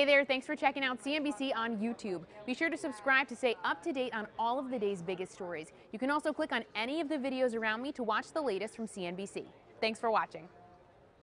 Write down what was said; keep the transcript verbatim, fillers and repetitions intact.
Hey there, thanks for checking out C N B C on YouTube. Be sure to subscribe to stay up to date on all of the day's biggest stories. You can also click on any of the videos around me to watch the latest from C N B C. Thanks for watching.